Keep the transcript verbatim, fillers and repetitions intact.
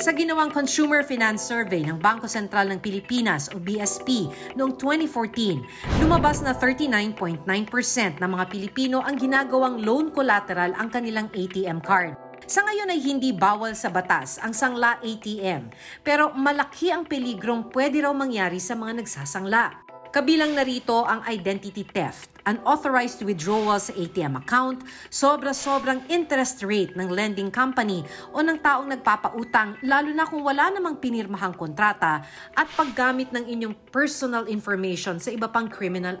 Sa ginawang Consumer Finance Survey ng Bangko Sentral ng Pilipinas o B S P noong twenty fourteen, lumabas na thirty-nine point nine percent ng mga Pilipino ang ginagawang loan collateral ang kanilang A T M card. Sa ngayon ay hindi bawal sa batas ang sangla A T M, pero malaki ang peligrong pwede raw mangyari sa mga nagsasangla. Kabilang narito ang identity theft, unauthorized withdrawal sa A T M account, sobra-sobrang interest rate ng lending company o ng taong nagpapautang lalo na kung wala namang pinirmahang kontrata, at paggamit ng inyong personal information sa iba pang criminal